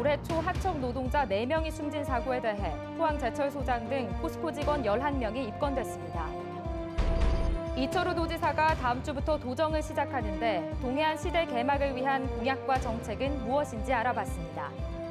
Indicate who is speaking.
Speaker 1: 올해 초 하청 노동자 4명이 숨진 사고에 대해 포항제철소장 등 포스코 직원 11명이 입건됐습니다. 이철우 도지사가 다음 주부터 도정을 시작하는데 동해안 시대 개막을 위한 공약과 정책은 무엇인지 알아봤습니다.